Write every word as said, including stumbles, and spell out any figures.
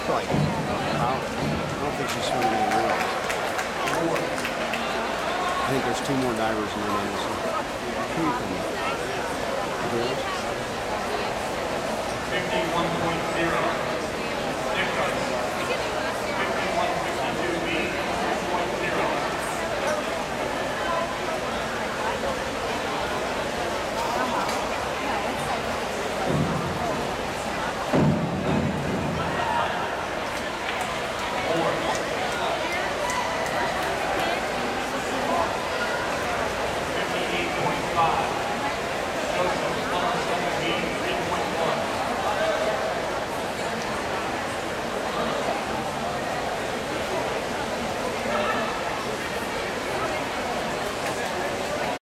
like power. I don't think she's swimming any rivers. I think there's two more divers in the Anderson.